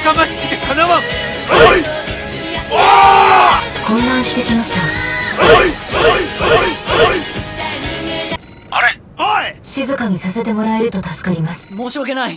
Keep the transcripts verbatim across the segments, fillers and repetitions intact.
かましくてかなわん。 はい。 混乱してきました。 はいはいはい。 あれ、おい、 静かにさせてもらえると助かります。 申し訳ない。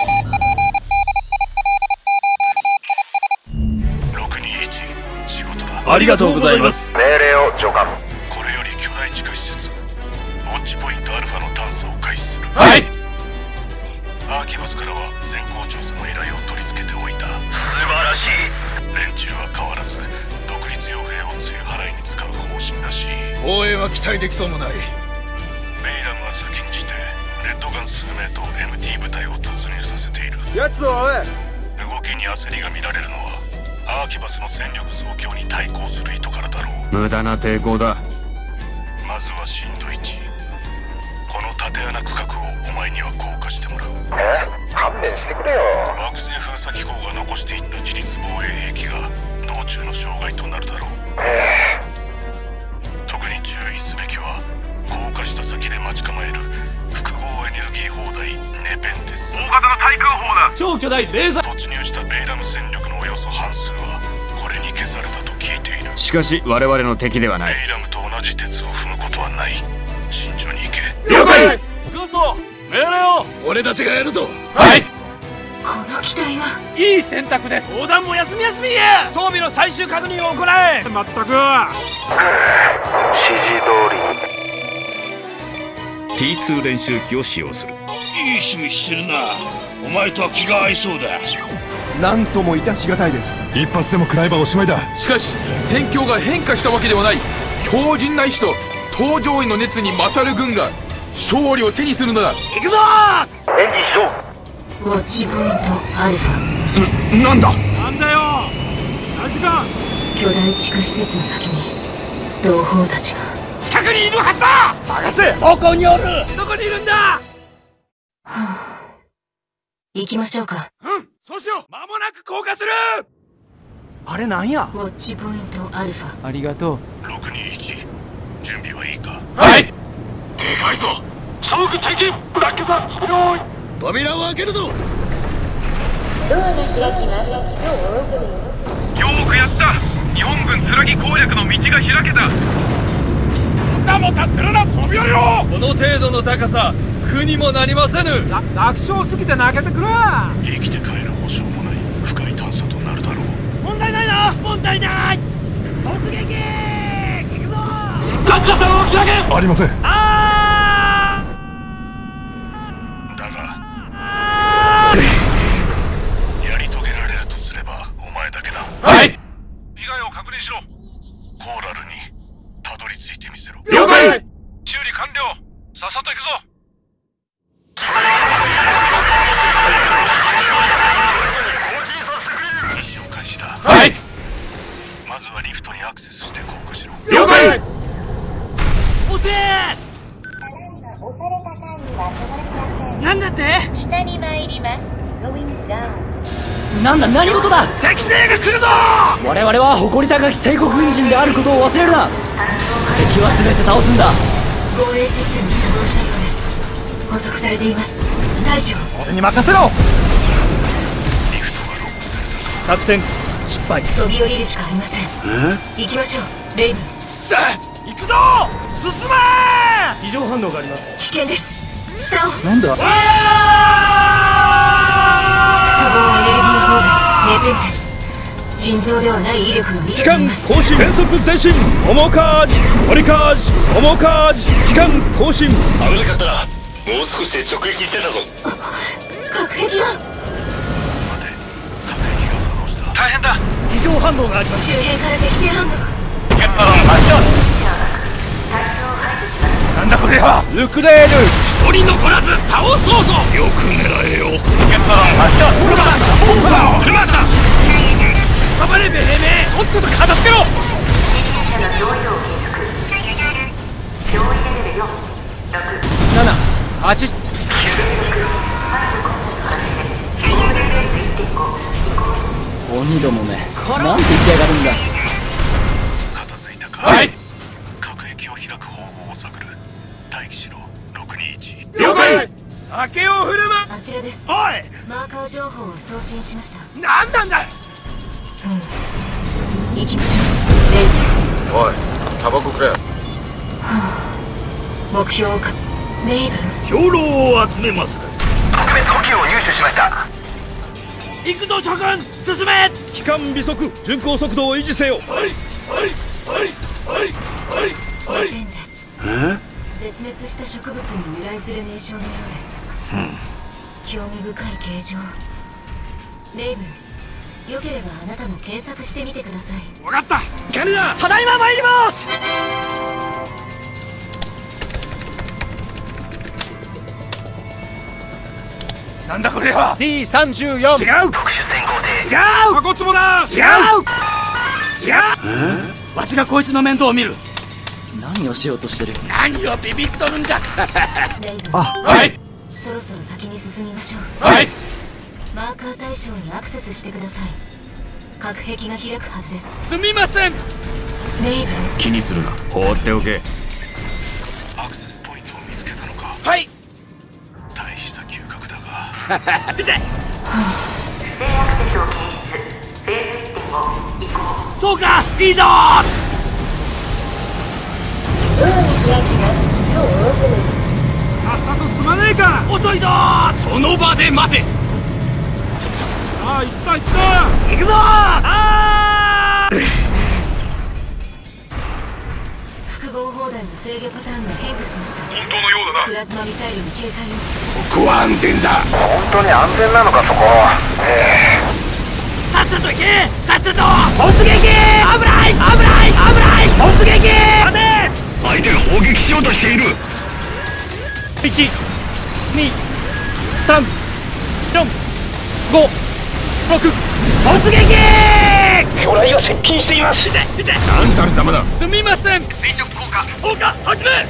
ろくにいち、仕事だ。 ありがとうございます。 命令を上官。 これより巨大地下施設ウォッチポイントアルファの探査を開始する。 はい。 アーキバスからは先行調査の依頼を取り付けておいた。 素晴らしい。 連中は変わらず独立傭兵を露払いに使う方針らしい。 応援は期待できそうもない。 ベイラムは先んじてレッドガン数名と エムティー 部隊を突入させている。 奴を追え。 動きに焦りが見られるのはアーキバスの戦力増強に対抗する意図からだろう。 無駄な抵抗だ。 まずは震度いち、この縦穴区画をお前には降下してもらう。 え、勘弁してくれよ。 惑星封鎖機構が残していった自立防衛兵器が道中の障害となるだろう。 え特に注意すべきは降下した先で待ち構える複合エネルギー砲台ネペンテス。 大型の対空砲だ。 超巨大レーザー。 突入したベイラム戦力のおよそ半数はこれに消されたと聞いている。 しかし我々の敵ではない。 ベイラムと同じ鉄を踏むことはない。慎重に行け。 了解。 軍曹、命令を。 俺たちがやるぞ。はい。 この機体は。 いい選択です。 横断も休み休みや。 装備の最終確認を行え。 まったく。 指示通りに。 ティーツー 練習機を使用する。 いい趣味してるな。お前とは気が合いそうだ。 なんとも致しがたいです。 一発でも食らえばおしまいだ。 しかし戦況が変化したわけではない。強靭な意志と搭乗員の熱に勝る軍が勝利を手にするのだ。 行くぞエンジン始動。 ウォッチポイントアルファ。 ん、なんだ。なんだよ。何時間。 巨大地下施設の先に同胞たちが。 近くにいるはずだ。 探せ。 どこにおる。どこにいるんだ。 はあ、行きましょうか。 うん、そうしよう。 間もなく降下する。 あれなんや。 ウォッチポイントアルファ。 ありがとう。 ろくにいち、準備はいいか。 はい。 でかいぞ。 遭遇敵。ブラックザ用意。 扉を開けるぞ。 ドアが開きます。 よーくやった。日本軍剣攻略の道が開けた。 もたもたするな、飛び降りろ。この程度の高さ苦にもなりませぬ。な楽勝すぎて泣けてくる。 生きて帰る保証もない深い探査となるだろう。 問題ないな。 問題ない。 突撃。行くぞ。 ランチャーを引き上げ。 ありません。だあがやり遂げられるとすればお前だけだ。 はい。 被害を確認しろ。 コーラルにたどり着いてみせろ。 了解。 修理完了。さっさと行くぞ。 ミッション開始だ。 はい。 まずはリフトにアクセスして降下しろ。 了解。 押せ。 なんだって。 下に参ります。 なんだ、何事だ。 敵勢が来るぞ。 我々は誇り高き帝国軍人であることを忘れるな。敵は全て倒すんだ。 防衛システムに作動したようです。捕捉されています。大将、 俺に任せろ。 リフトがロックされたか。 作戦失敗。 飛び降りるしかありません。行きましょう、レイブ。 さあ行くぞ。進め。異常反応があります。 危険です。下を。 なんだ。 複合エネルギー砲台ネペンテス。尋常ではない威力が見て機関更新。全速前進。重カージオリカージ重カージ機関更新。 危なかったな。もう少しで直撃してたぞ。 核兵器が。 待て、核兵器が作動した。 大変だ。 異常反応があります。 周辺から敵性反応。 ケンパロン発射。 なんだこれは。ルクレール一人残らず倒そうぞ。 よく狙えよ。 ケンパロン発射。 車だ。頑張れベレメ。とっとと片付けろ。ななはち。 鬼どもめ、なんて言ってやがるんだ。 片付いたか。 はい。 核兵器を開く方法を探る。待機しろ。ろくにいち。 了解。さ酒を振る舞あちらです。 おい、 マーカー情報を送信しました。 なんなんだ。 行きましょう。レイブン。 おい、タバコくれ。 目標をかレイブン。 兵糧を集めます。特別補給を入手しました。 行くぞ諸君、進め。 機関微速巡航速度を維持せよ。 はいはいはいはいはい。 変です。絶滅した植物に由来する名称のようです。興味深い形状。レイブン、よければあなたも検索してみてください。 わかった。 金だ。 ただいま参ります。なんだこれは。 ティーさんじゅうよん。違う。 特殊潜航艇。 違う。 タコツボだ。 違う。違う。わしがこいつの面倒を見る。 何をしようとしてる。 何をビビっとるんじゃ。 レイブン、 はい。 そろそろ先に進みましょう。 はい。 マーカー対象にアクセスしてください。隔壁が開くはずです。 すみません。 レイブン、 気にするな。放っておけ。 アクセスポイントを見つけたのか。 はい。 大した嗅覚だが。 見て。 不正アクセスを検出。フェーズ いってんご 移行。 そうか、いいぞ。 さっさと進まねえか。 遅いぞ。 その場で待て。さあ、行った行った。 行くぞ。あー。 複合砲弾の制御パターンが変化しました。 本当のようだな。 プラズマミサイルに警戒を。 ここは安全だ。 本当に安全なのかそこ。ええ。 さっさと行け。さっさと突撃。危ない危ない危ない突撃。待て。 相手が砲撃しようとしている。 いち、に、さん、よん、ご、ろく、突撃。 魚雷が接近しています。 見て見て。 なんたるざまだ。 すみません。 垂直降下。 降下始め。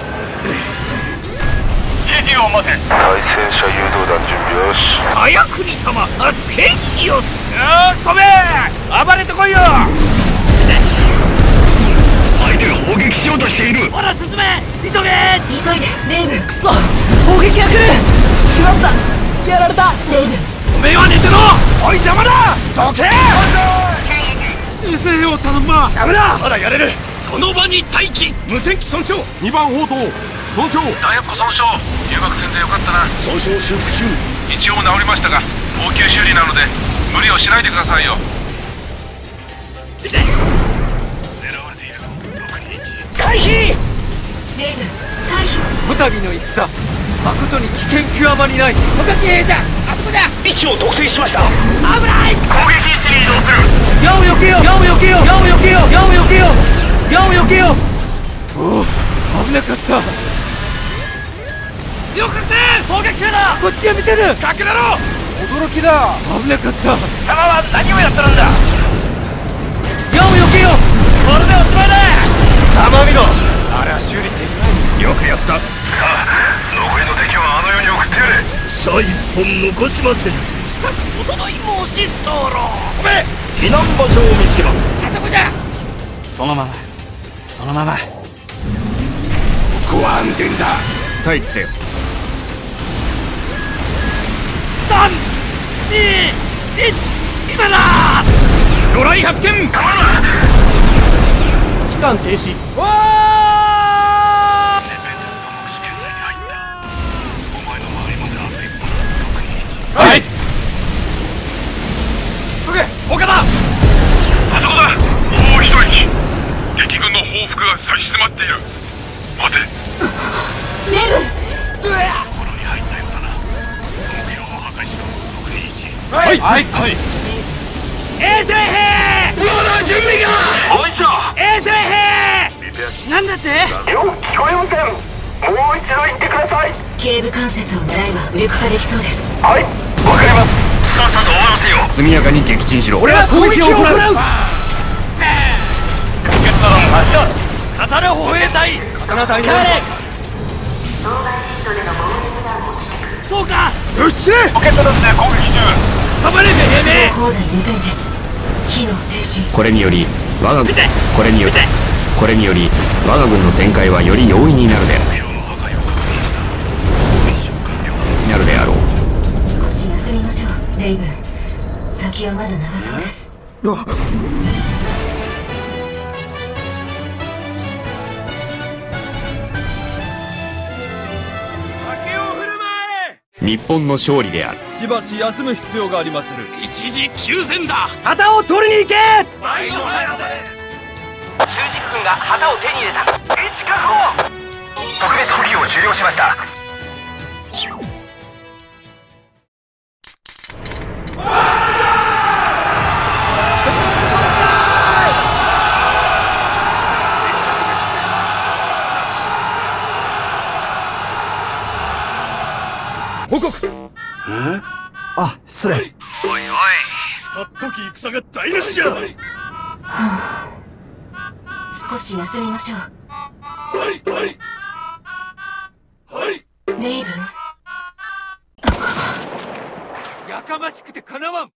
ヘリを待て。対戦車誘導弾準備よし。 早くに弾つけ。よしよし飛べ。暴れてこいよ。 相手が砲撃しようとしている。 ほら進め。急げ。 急いで。レイブン、 くそ、砲撃が来る。しまった、やられた。 レイブン、 おめえは寝てろ。おい邪魔だ。どけ。 見せよう頼むわ。 ダメだ。まだやれる。 その場に待機。無線機損傷。にばん砲塔損傷。 弾薬庫損傷。入学戦でよかったな。 損傷修復中。 一応治りましたが応急修理なので無理をしないでくださいよ。 見て。 狙われているぞ。ろくにいち。 回避。 レイブン、回避を。 こたびの戦、誠に危険極まりない。若き兵じゃ。あそこじゃ。 位置を特定しました。 危ない。 攻撃位置に移動する。 矢を避けよう。矢を避けよう。矢を避けよう。矢を避けよう。矢を避けよう。おお、危なかった。よくせ。攻撃中だ。こっちを見てる。隠れろ。驚きだ。危なかった。 弾は何をやってるんだ。 矢を避けよう。これでおしまいだ。 玉見ろ。あれは修理できない。よくやった。 さあ残りの敵はあの世に送ってやれ。 さあ一本残しません。 したく整い申し候。 ごめん。避難場所を見つけます。 あそこじゃ。 そのまま、そのまま。 ここは安全だ。 待機せよ。 さん、に、いち、今だ。 魚雷発見。 期間停止。わネペンテスが目視圏内に入った。お前の周りまであと一歩だ。ろくにいち。 はい。すぐ他だ。 あそこだ。もう一息。敵軍の報復が差し迫っている。待て。 レイブン、 懐に入ったようだな。目標を破壊しろ。ろくにいち。 はいはいはい。衛生兵。まだ準備が。 おいしょ。 衛生兵。なんだって。 よ聞こえません。もう一度言ってください。 頸部関節を狙えば無力化できそうです。 はいわかります。さっさと終わらせよう。 速やかに撃沈しろ。 俺は攻撃を行う。 刀歩兵隊。 刀隊員。そうか。 よっしゃ。 ポケットですね。攻撃中。 頑張れ兵名。 砲弾レベンです。機能停止。 これにより我が見て。 これにより見て。 これにより我が軍の展開はより容易になるである。 目標の破壊を確認した。ミッション完了だ。 なるであろう。 少し休みましょうレイブン。先はまだ長そうです。 日本の勝利である。 しばし休む必要がありまする。 一時休戦だ。 旗を取りに行け。 倍の速さで中軸軍が旗を手に入れた。位置確保。特別補給を終了しました。 報告。 あ、失礼。 おいおい、たっとき戦が台無しじゃ。 はあ、少し休みましょう。 はいはいはい。 レイブン。 やかましくてかなわん。